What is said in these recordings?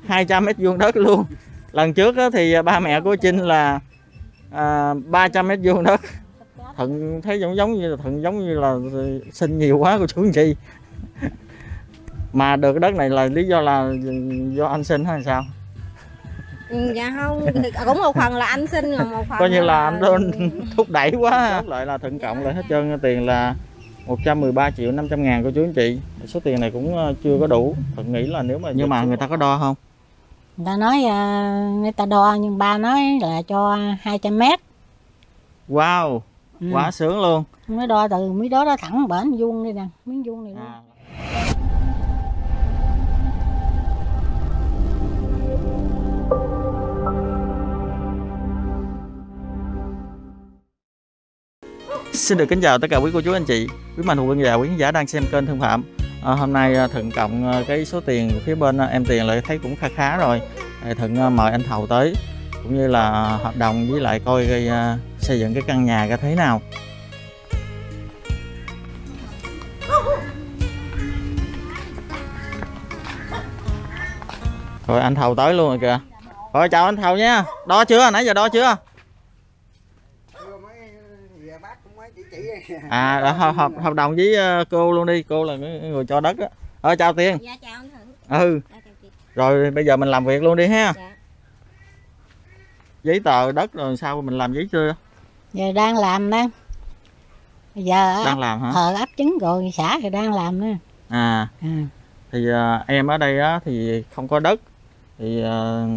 200 mét vuông đất luôn. Lần trước á, thì ba mẹ của Trinh là 300 mét vuông đất. Thuận thấy giống như là xin nhiều quá cô chú anh chị. Mà được đất này là lý do là do anh xin hay sao? Dạ không, cũng một phần là anh xin, rồi một phần coi như là anh lên thúc đẩy quá. Lại là Thuận cộng lại hết trơn tiền là 113 triệu 500 ngàn cô chú anh chị. Số tiền này cũng chưa có đủ. Thuận nghĩ là nếu mà nhưng mà người ta có đo không? Người ta nói người ta đo, nhưng ba nói là cho 200 mét. Wow, quá sướng luôn. Mới đo từ miếng đó thẳng bển vuông đây nè, miếng vuông này. Xin được kính chào tất cả quý cô chú anh chị, quý mạnh thường quân và quý khán giả đang xem kênh Thương Phạm. Hôm nay Thuận cộng cái số tiền phía bên em Tiền lại thấy cũng khá rồi. Thuận mời anh thầu tới cũng như là hợp đồng với lại coi xây dựng cái căn nhà ra thế nào. Rồi anh thầu tới luôn rồi kìa. Rồi chào anh thầu nha. Đo chưa? Nãy giờ đo chưa? Hợp đồng với cô luôn đi, cô là người cho đất đó. Chào Tiên. Dạ chào anh Thuận. Rồi bây giờ mình làm việc luôn đi ha. Dạ. Giấy tờ đất rồi sao mình làm giấy chưa? Giờ đang làm đó. Bây giờ đang làm hả? Ấp trứng rồi xã thì đang làm nữa. Thì em ở đây á thì không có đất, thì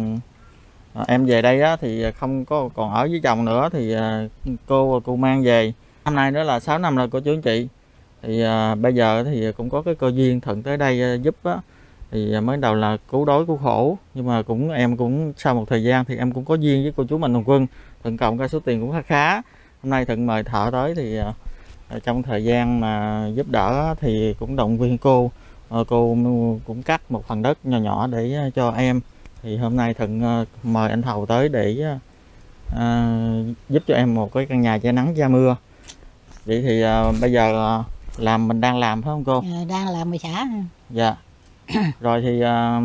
em về đây á thì không có còn ở với chồng nữa, thì cô mang về. Năm nay nữa là 6 năm rồi cô chú anh chị. Thì bây giờ thì cũng có cái cơ duyên Thuận tới đây giúp á. Thì mới đầu là cứu đói cứu khổ, nhưng mà em cũng sau một thời gian thì em cũng có duyên với cô chú Mạnh Thường Quân. Thuận cộng ra số tiền cũng khá. Hôm nay Thuận mời thợ tới thì trong thời gian mà giúp đỡ thì cũng động viên cô. Cô cũng cắt một phần đất nhỏ nhỏ để cho em. Thì hôm nay Thuận mời anh thầu tới để giúp cho em một cái căn nhà che nắng che mưa. Vậy thì bây giờ mình đang làm phải không cô? Đang làm người xã. Dạ. Rồi thì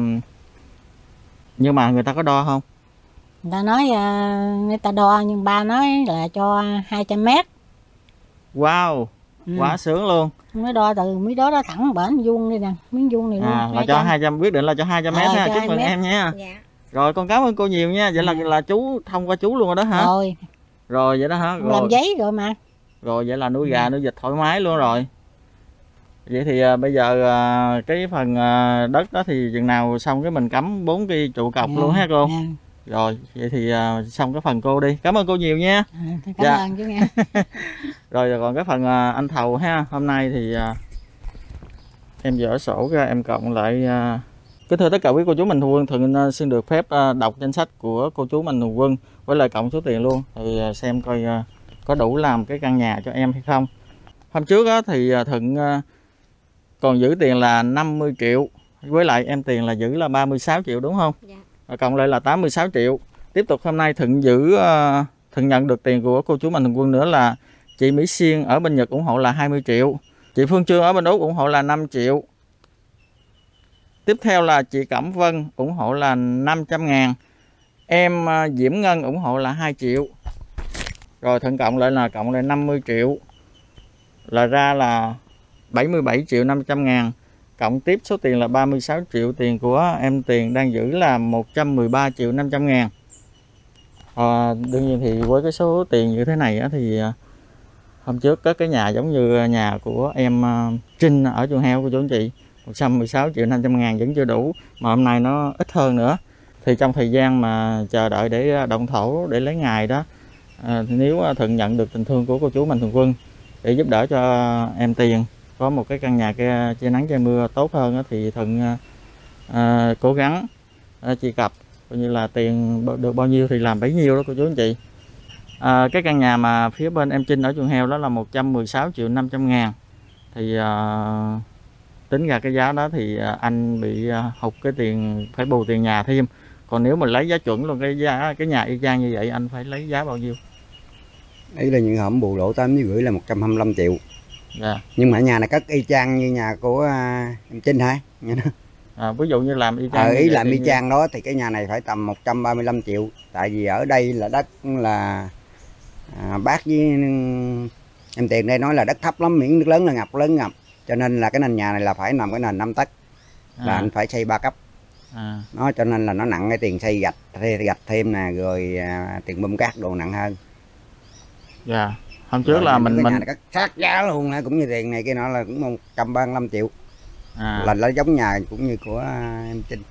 nhưng mà người ta có đo không? Người ta nói người ta đo, nhưng ba nói là cho 200 mét. Wow, quá sướng luôn. Mới đo từ miếng đó thẳng bển vuông đây nè, miếng vuông này luôn. Là cho 200, quyết định là cho 200 mét ha. Chúc mừng em nha. Dạ. Rồi con cảm ơn cô nhiều nha. Vậy là chú thông qua chú luôn rồi đó hả? Rồi vậy đó hả? Rồi. Làm giấy rồi mà. Rồi vậy là nuôi gà nuôi vịt thoải mái luôn rồi. Vậy thì bây giờ cái phần đất đó thì chừng nào xong cái mình cắm 4 cái trụ cọc luôn ha cô. Rồi vậy thì xong cái phần cô đi. Cảm ơn cô nhiều nha. Cảm ơn chú nghe. Rồi còn cái phần anh thầu ha. Hôm nay thì em dỡ sổ ra em cộng lại. Kính thưa tất cả quý cô chú Mạnh Thường Quân, Thuận xin được phép đọc danh sách của cô chú Mạnh Thường Quân với lại cộng số tiền luôn, thì xem coi có đủ làm cái căn nhà cho em hay không. Hôm trước á, thì Thuận còn giữ tiền là 50 triệu, với lại em Tiền là giữ là 36 triệu đúng không? Dạ. Cộng lại là 86 triệu. Tiếp tục hôm nay Thuận nhận được tiền của cô chú Mạnh Thường Quân nữa là chị Mỹ Xuyên ở bên Nhật ủng hộ là 20 triệu. Chị Phương Trương ở bên Úc ủng hộ là 5 triệu. Tiếp theo là chị Cẩm Vân ủng hộ là 500 ngàn. Em Diễm Ngân ủng hộ là 2 triệu. Rồi Thuận cộng lại 50 triệu. Là ra là 77 triệu 500 ngàn. Cộng tiếp số tiền là 36 triệu. Tiền của em Tiền đang giữ là 113 triệu 500 ngàn. Đương nhiên thì với cái số tiền như thế này á, thì hôm trước có cái nhà giống như nhà của em Trinh ở chuồng heo của chú anh chị, 116 triệu 500 ngàn vẫn chưa đủ, mà hôm nay nó ít hơn nữa. Thì trong thời gian mà chờ đợi để động thổ để lấy ngày đó, nếu Thuận nhận được tình thương của cô chú Mạnh Thường Quân để giúp đỡ cho em Tiền có một cái căn nhà che nắng che mưa tốt hơn đó, thì Thuận cố gắng truy cập coi như là tiền được bao nhiêu thì làm bấy nhiêu đó cô chú anh chị. Cái căn nhà mà phía bên em Trinh ở chuồng heo đó là 116 triệu 500 ngàn. Thì tính ra cái giá đó thì anh bị hụt cái tiền, phải bù tiền nhà thêm. Còn nếu mà lấy giá chuẩn luôn cái nhà y chang như vậy, anh phải lấy giá bao nhiêu? Đây là những hộm bù lỗ 8 với gửi là 125 triệu. Dạ. Nhưng mà nhà này cất y chang như nhà của em Trinh hả? Ví dụ như làm y chang ý làm thì y chang đó thì cái nhà này phải tầm 135 triệu. Tại vì ở đây là đất là bác với em Tiền đây nói là đất thấp lắm, miễn nước lớn là ngập, lớn ngập. Cho nên là cái nền nhà này là phải nằm cái nền 5 tấc, là anh phải xây 3 cấp. Nó cho nên là nó nặng cái tiền xây gạch thêm nè, rồi tiền bơm cát đồ nặng hơn. Dạ. Hôm trước là mình cắt sát giá luôn nè, cũng như tiền này kia nọ là cũng 135 triệu. Là nó giống nhà cũng như của em Trinh.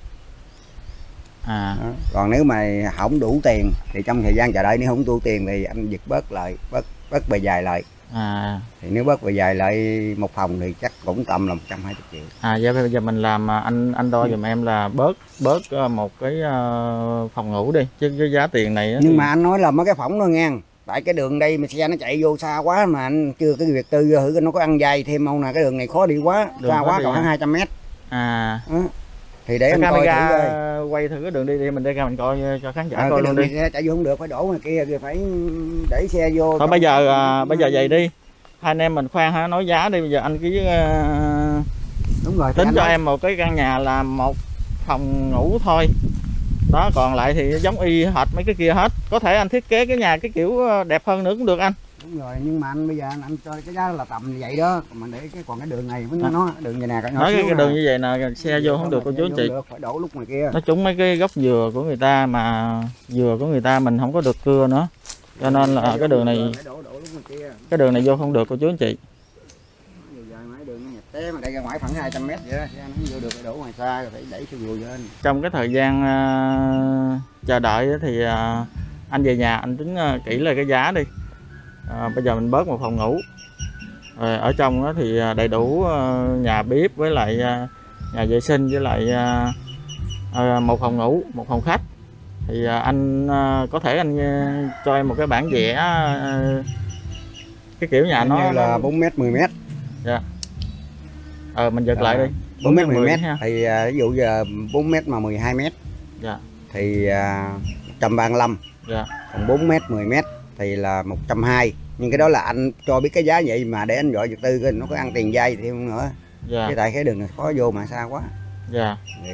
Còn nếu mà không đủ tiền thì trong thời gian chờ đợi nếu không đủ tiền thì anh giật bớt lại, bớt bề dài lại. Thì nếu bớt bề dài lại một phòng thì chắc cũng tầm là 120 triệu. Dạ bây giờ mình làm anh đo giùm em là bớt một cái phòng ngủ đi, chứ cái giá tiền này nhưng mà anh nói là mấy cái phòng đó nghe, tại cái đường đây mà xe nó chạy vô xa quá mà anh chưa cái việc tư thử nó có ăn dây thêm không nè, cái đường này khó đi quá, xa quá còn 200 mét. Thì để anh coi thử quay thử cái đường đi mình đi ra mình coi cho khán giả coi luôn đi. Chạy vô không được, phải đổ ngoài kia thì phải để xe vô. Thôi bây giờ vậy đi, hai anh em mình khoan ha, nói giá đi. Bây giờ anh cứ đúng rồi, tính cho em một cái căn nhà là một phòng ngủ thôi đó, còn lại thì giống y hệt mấy cái kia hết. Có thể anh thiết kế cái nhà cái kiểu đẹp hơn nữa cũng được anh. Đúng rồi, nhưng mà anh bây giờ anh cho cái giá là tầm như vậy đó, còn mình để còn cái đường này với nó đường này nè, nói cái đường như vậy nè, xe vô không được cô chú anh chị. Phải đổ lúc ngoài kia. Nó trúng mấy cái gốc dừa của người ta, mà dừa của người ta mình không có được cưa nữa, cho nên là cái đường này vô không được cô chú anh chị. Thế mà đây ra ngoài khoảng 200 mét vậy đó, xe nó không vô được, phải đổ ngoài xa rồi phải đẩy xe vô lên. Trong cái thời gian chờ đợi thì anh về nhà anh tính kỹ lại cái giá đi. Bây giờ mình bớt một phòng ngủ, ở trong đó thì đầy đủ nhà bếp với lại nhà vệ sinh với lại một phòng ngủ, một phòng khách. Thì anh có thể anh cho em một cái bản vẽ cái kiểu nhà nó như là 4m 10m. Dạ. Mình giật lại đi. 4m 10m thì ví dụ giờ 4m mà 12m. Dạ. Thì 135. Dạ. Còn 4m 10m thì là 120. Nhưng cái đó là anh cho biết cái giá vậy mà để anh gọi vật tư coi nó có ăn tiền dây thì không nữa. Dạ. Cái tại cái đường này khó vô mà xa quá. Dạ. Thì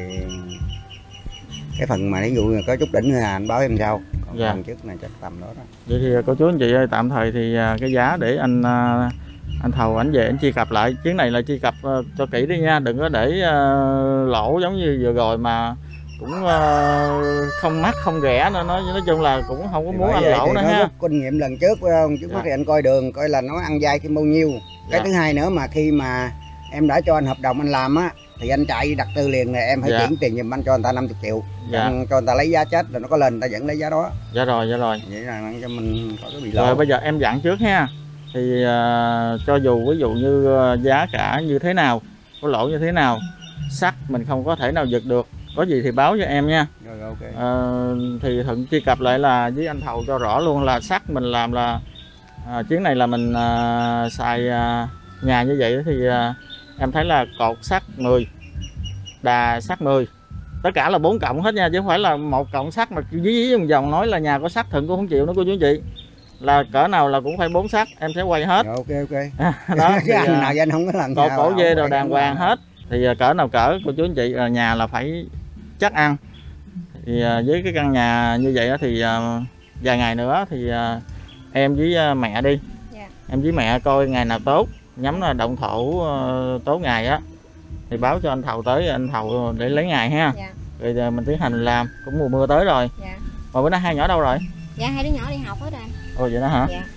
cái phần mà ví dụ có chút đỉnh là anh báo em sau. Còn dạ. phần trước này chắc tầm đó đó. Vậy thì cô chú anh chị ơi, tạm thời thì cái giá để anh Thầu ảnh về anh truy cập lại. Chuyến này là truy cập cho kỹ đi nha, đừng có để lỗ giống như vừa rồi mà cũng không mắc không rẻ nữa. Nói chung là cũng không có muốn anh lỗ nữa ha. Kinh nghiệm lần trước phải không? Trước mắt thì anh coi đường coi là nó ăn dai thêm bao nhiêu. Cái thứ hai nữa mà khi mà em đã cho anh hợp đồng anh làm á thì anh chạy đặt tư liền này em phải chuyển tiền giùm anh cho người ta 50 triệu. Anh cho người ta lấy giá chết rồi nó có lên người ta vẫn lấy giá đó. Dạ rồi. Vậy là cho mình có cái bị lỗ. Rồi bây giờ em dặn trước ha. Thì cho dù ví dụ như giá cả như thế nào, có lỗ như thế nào, sắt mình không có thể nào giật được, có gì thì báo cho em nha. Rồi, okay. Thì Thuận truy cập lại là với anh Thầu cho rõ luôn là sắt mình làm là chuyến này là mình xài nhà như vậy thì em thấy là cột sắt 10, đà sắt 10, tất cả là 4 cộng hết nha, chứ không phải là một cộng sắt mà dí vòng nói là nhà có sắt Thuận cũng không chịu nữa cô chú anh chị. Là cỡ nào là cũng phải 4 sắt, em sẽ quay hết. Rồi, ok. Đó thì, anh nào anh không có làm cột cổ dê đồ đàng hoàng hết. Thì cỡ nào cỡ cô chú anh chị, nhà là phải chắc ăn. Thì với cái căn nhà như vậy thì vài ngày nữa thì em với mẹ đi. Em với mẹ coi ngày nào tốt, nhắm là động thổ tốt ngày á thì báo cho anh Thầu tới, anh Thầu để lấy ngày ha. Rồi mình tiến hành làm, cũng mùa mưa tới rồi. Mà bữa nay hai nhỏ đâu rồi? Dạ hai đứa nhỏ đi học hết rồi. Ồ vậy đó hả? Dạ.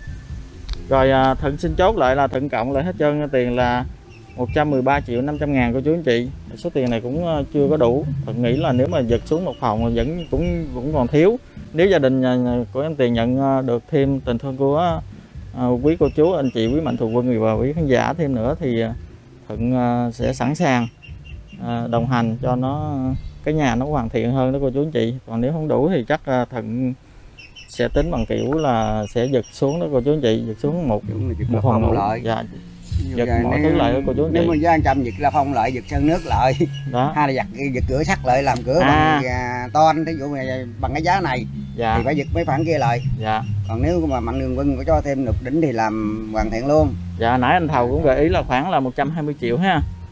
Rồi Thuận xin chốt lại là Thuận cộng lại hết trơn tiền là 113 triệu 500 ngàn cô chú anh chị. Số tiền này cũng chưa có đủ. Thuận nghĩ là nếu mà giật xuống một phòng vẫn cũng còn thiếu. Nếu gia đình của em Tiền nhận được thêm tình thương của quý cô chú anh chị, quý mạnh thường quân và quý khán giả thêm nữa thì Thuận sẽ sẵn sàng đồng hành cho nó cái nhà nó hoàn thiện hơn đó cô chú anh chị. Còn nếu không đủ thì chắc Thuận sẽ tính bằng kiểu là sẽ giật xuống đó cô chú anh chị, giật xuống một phòng ngủ. Dạ. Giật mọi thứ lại đó cô chú anh chị. Nếu mà giá 100 giật là phong lại, giật sơn nước lại. Đó. Hay là giật cửa sắt lại, làm cửa bằng ton, ví dụ bằng cái giá này thì phải giật mấy phản kia lại. Còn nếu mà mạnh thường quân có cho thêm được đỉnh thì làm hoàn thiện luôn. Dạ nãy anh Thầu cũng gợi ý là khoảng là 120 triệu ha.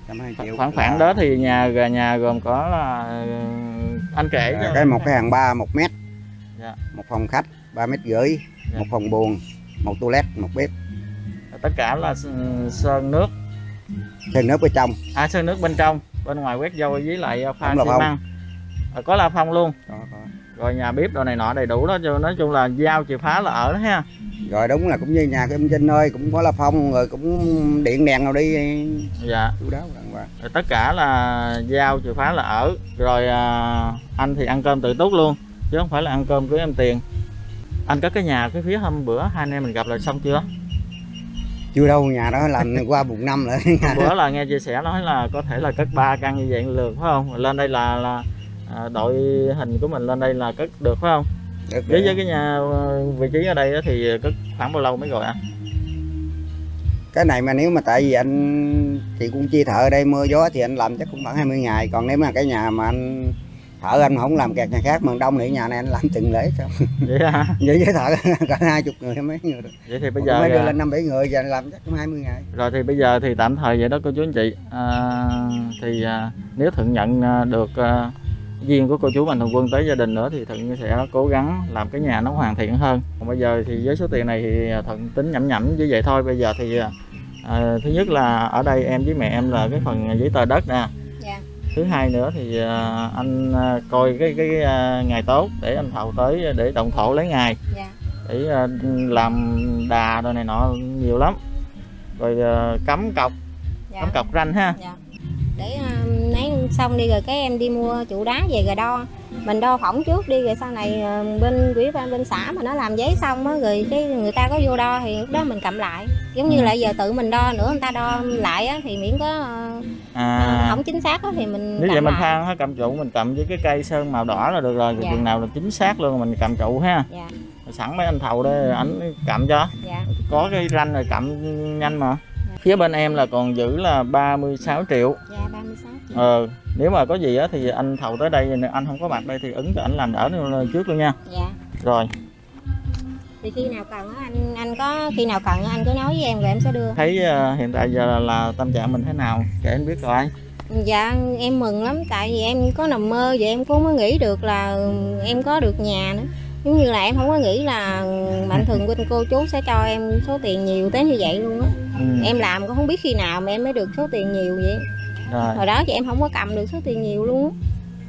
120 triệu. Khoảng đó thì nhà gồm có là anh kể cho một cái hàng 3 1 mét. Dạ. Một phòng khách 3,5 mét, Dạ. một phòng buồng, một toilet, một bếp. Tất cả là sơn nước. Sơn nước bên trong. Sơn nước bên trong, bên ngoài quét vôi với lại pha xi Không. măng. Có la phong luôn. Có. Rồi nhà bếp đồ này nọ đầy đủ đó, nói chung là giao chìa phá là ở đó ha. Rồi đúng là cũng như nhà của em Trinh ơi, cũng có la phong rồi cũng điện đèn nào đi. Dạ. Chú đáo đàng hoàng. Rồi tất cả là giao chìa phá là ở. Rồi anh thì ăn cơm tự túc luôn, chứ không phải là ăn cơm của em Tiền. Anh có cái nhà cái phía hôm bữa hai anh em mình gặp là xong chưa? Chưa đâu, nhà đó làm qua 1 năm rồi. Bữa là nghe chia sẻ nói là có thể là cất 3 căn như vậy lượt phải không? Lên đây là đội hình của mình lên đây là cất được phải không? Được. Với cái nhà vị trí ở đây thì cất khoảng bao lâu mới rồi ạ? Cái này mà nếu mà tại vì anh thì cũng chia thợ ở đây mưa gió thì anh làm chắc cũng khoảng 20 ngày. Còn nếu mà cái nhà mà anh thợ anh không làm kẹt nhà khác mà đông thì nhà này anh làm từng lễ xong. Vậy hả? Vậy với thợ cả 20 người mấy người rồi. Vậy thì bây giờ mới đưa lên 5-7 người giờ anh làm chắc cũng 20 ngày. Rồi thì bây giờ thì tạm thời vậy đó cô chú anh chị. Nếu Thuận nhận được duyên của cô chú Mạnh Thường Quân tới gia đình nữa thì Thuận sẽ cố gắng làm cái nhà nó hoàn thiện hơn. Còn bây giờ thì với số tiền này thì Thuận tính nhẩm như vậy thôi. Bây giờ thì thứ nhất là ở đây em với mẹ em là cái phần giấy tờ đất nè. Dạ. Thứ hai nữa thì anh coi cái ngày tốt để anh thầu tới để động thổ lấy ngày. Dạ. Để làm đà rồi này nọ nhiều lắm. Rồi cắm cọc, Dạ. cắm cọc ranh ha. Dạ. Để nấy xong đi rồi cái em đi mua trụ đá về rồi đo. Mình đo phỏng trước đi rồi sau này bên ủy ban bên xã mà nó làm giấy xong á rồi cái người ta có vô đo thì lúc đó mình cầm lại. Giống như là giờ tự mình đo nữa, người ta đo lại á thì miễn có không chính xác á thì mình nếu cầm vậy mình lại. thang cầm trụ mình cầm với cái cây sơn màu đỏ là được rồi. Dạ. Chừng nào là chính xác luôn mình cầm trụ ha. Dạ. Sẵn mấy anh thầu đây ảnh cầm cho. Dạ. Có cái ranh rồi cầm nhanh mà. Phía bên em là còn giữ là 36 triệu. Dạ 36 triệu. Nếu mà có gì á thì anh thầu tới đây anh không có mặt đây thì ứng cho anh làm đỡ trước luôn nha. Dạ. Rồi. Thì khi nào cần á anh có khi nào cần anh cứ nói với em rồi em sẽ đưa. Thấy hiện tại giờ là tâm trạng mình thế nào kể anh biết coi. Dạ em mừng lắm tại vì em có nằm mơ vậy em cũng mới nghĩ được là em có được nhà nữa. Giống như là em không có nghĩ là Mạnh Thường Quân cô chú sẽ cho em số tiền nhiều tới như vậy luôn á. Em làm cũng không biết khi nào mà em mới được số tiền nhiều vậy. Hồi đó thì em không có cầm được số tiền nhiều luôn á.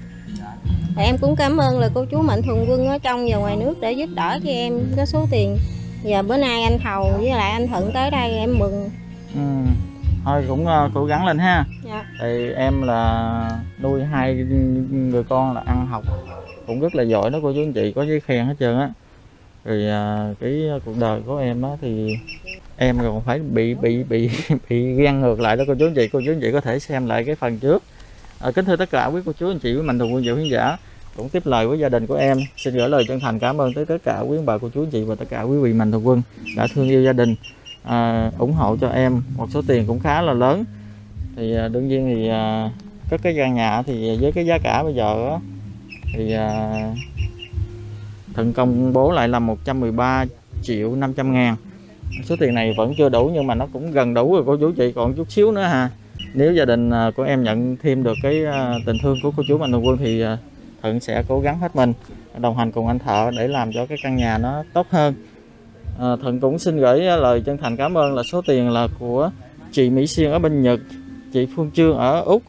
Em cũng cảm ơn là cô chú Mạnh Thường Quân ở trong và ngoài nước để giúp đỡ cho em có số tiền. Giờ bữa nay anh Thầu với lại anh Thuận tới đây em mừng. Thôi cũng cố gắng lên ha. Dạ. Thì em là nuôi 2 người con là ăn học cũng rất là giỏi đó cô chú anh chị, có giấy khen hết trơn á. Rồi cái cuộc đời của em á thì em còn phải bị ghen ngược lại đó cô chú anh chị. Cô chú anh chị có thể xem lại cái phần trước. Kính thưa tất cả quý cô chú anh chị, với Mạnh Thường Quân và khán giả cũng tiếp lời với gia đình của em, xin gửi lời chân thành cảm ơn tới tất cả quý bà cô chú anh chị và tất cả quý vị Mạnh Thường Quân đã thương yêu gia đình, ủng hộ cho em một số tiền cũng khá là lớn. Thì đương nhiên thì có cái căn nhà thì với cái giá cả bây giờ đó, thì Thuận công bố lại là 113 triệu 500 ngàn. Số tiền này vẫn chưa đủ nhưng mà nó cũng gần đủ rồi cô chú chị, còn chút xíu nữa ha. Nếu gia đình của em nhận thêm được cái tình thương của cô chú Mạnh Thường Quân thì Thuận sẽ cố gắng hết mình đồng hành cùng anh Thợ để làm cho cái căn nhà nó tốt hơn. Thuận cũng xin gửi lời chân thành cảm ơn là số tiền là của chị Mỹ Xuyên ở bên Nhật, chị Phương Trương ở Úc,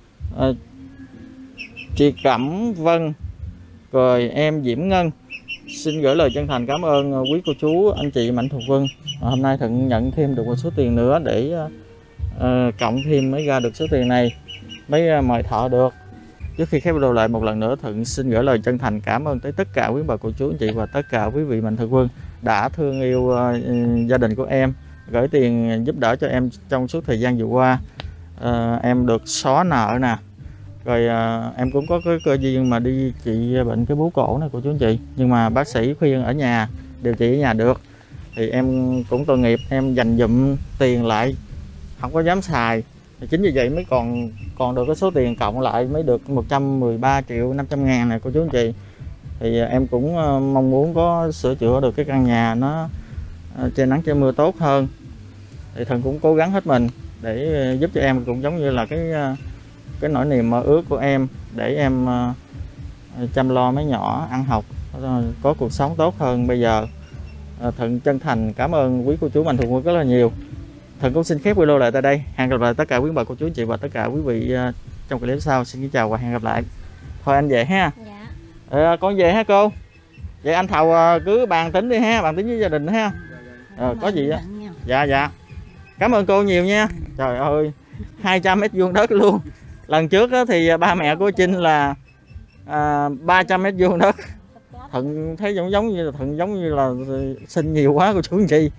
chị Cẩm Vân, rồi em Diễm Ngân. Xin gửi lời chân thành cảm ơn quý cô chú anh chị Mạnh Thường Quân. Hôm nay Thuận nhận thêm được một số tiền nữa để cộng thêm mới ra được số tiền này, mới mời thợ được. Trước khi khép video lại một lần nữa, Thuận xin gửi lời chân thành cảm ơn tới tất cả quý bà cô chú anh chị và tất cả quý vị Mạnh Thường Quân đã thương yêu gia đình của em, gửi tiền giúp đỡ cho em trong suốt thời gian vừa qua. Em được xóa nợ nè, rồi em cũng có cái cơ duyên mà đi trị bệnh cái bú cổ này cô chú anh chị, nhưng mà bác sĩ khuyên ở nhà điều trị ở nhà được, thì em cũng tội nghiệp, em dành dụm tiền lại không có dám xài, thì chính vì vậy mới còn được cái số tiền cộng lại mới được 113 triệu 500 ngàn này cô chú anh chị. Thì em cũng mong muốn có sửa chữa được cái căn nhà nó che nắng che mưa tốt hơn, thì Thuận cũng cố gắng hết mình. để giúp cho em, cũng giống như là cái nỗi niềm mơ ước của em, để em chăm lo mấy nhỏ ăn học, có cuộc sống tốt hơn bây giờ. Thuận chân thành cảm ơn quý cô chú mạnh thường quân rất là nhiều. Thuận cũng xin phép video lại tại đây. Hẹn gặp lại tất cả quý bà cô chú anh chị và tất cả quý vị trong clip sau. Xin kính chào và hẹn gặp lại. Thôi anh về ha. Dạ. Con về ha cô. Vậy anh Thầu cứ bàn tính đi ha, bàn tính với gia đình ha. Có gì á. Dạ dạ. Cảm ơn cô nhiều nha. Trời ơi, 200 mét vuông đất luôn. Lần trước thì ba mẹ của Trinh là 300 mét vuông đất. Thuận thấy giống như là xin nhiều quá cô chú anh chị.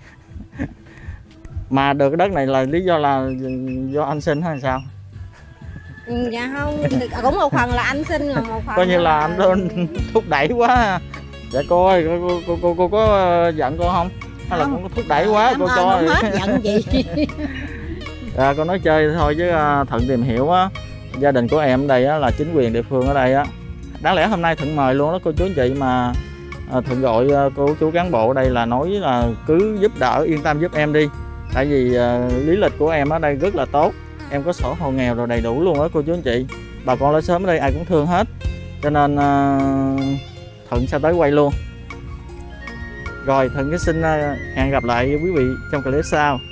Mà được cái đất này là lý do là do anh xin hay sao? Dạ không, cũng một phần là anh xin, rồi một phần coi như là anh lên thúc đẩy quá. Dạ cô ơi, cô có giận cô không? Hay là con thúc đẩy quá cô cho? Không hết giận gì. Con nói chơi thôi chứ Thuận tìm hiểu á, gia đình của em ở đây á, là chính quyền địa phương ở đây á. Đáng lẽ hôm nay Thuận mời luôn đó cô chú anh chị, mà Thuận gọi cô chú cán bộ ở đây là nói là cứ giúp đỡ, yên tâm giúp em đi. Tại vì lý lịch của em ở đây rất là tốt, em có sổ hộ nghèo rồi đầy đủ luôn đó cô chú anh chị. Bà con lối xóm ở đây ai cũng thương hết, cho nên Thuận sẽ tới quay luôn. Rồi Thuận xin hẹn gặp lại quý vị trong clip sau.